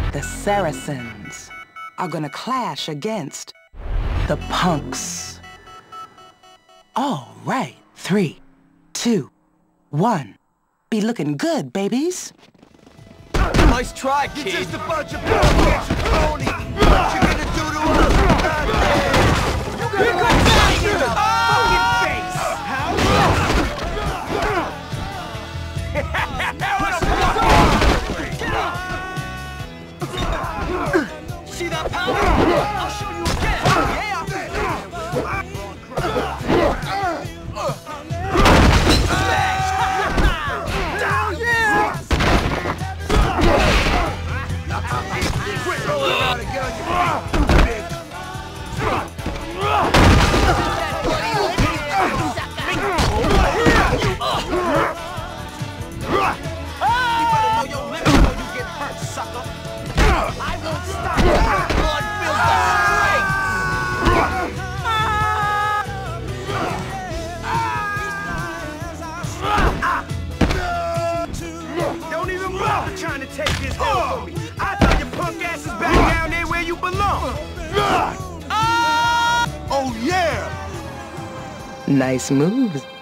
The Saracens are gonna clash against the punks. All right, 3, 2, 1. Be looking good, babies. Nice try, kid. You're just a bunch of bullshit, phony. What you gonna do to us? You're gonna go back in the fucking face. See that power? I'll show you again. Yeah. Quit rolling around and get on your feet, You better know your limits before you get hurt, sucker. I won't stop. Blood fills the strength. Don't even bother trying to take this home from me. I thought your punk ass is back down there where you belong. Oh, yeah! Nice moves.